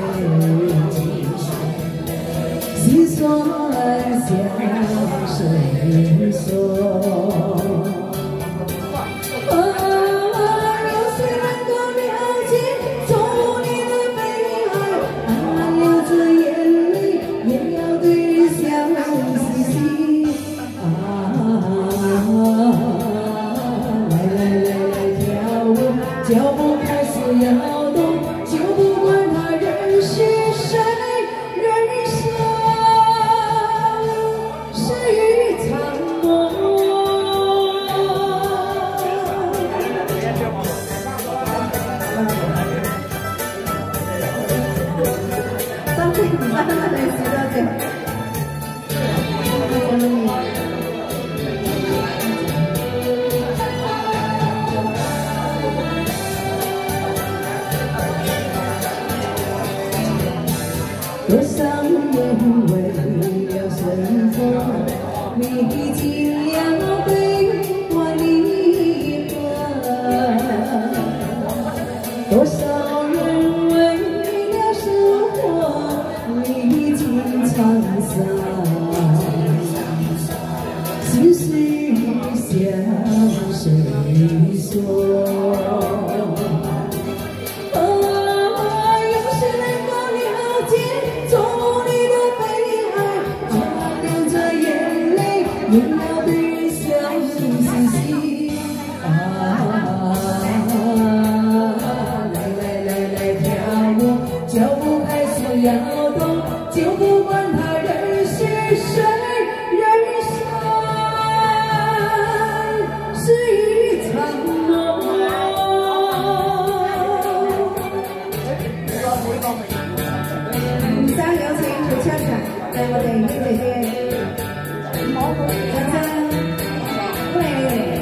心酸向谁说？若虽能够了解走你的悲哀，流着眼泪也要对人笑嘻嘻。来跳舞，脚步开始摇动，就不管他人是谁，人生是一场梦。当对你妈妈的时候，多少人为了生活，历尽了悲欢离合；多少人为了生活，历尽沧桑。是谁向谁说？也要对人笑嘻嘻。来跳舞，脚步开始摇动，就不管他人是谁，人生是一场梦。而家有請佢出場，係我哋呢姐姐。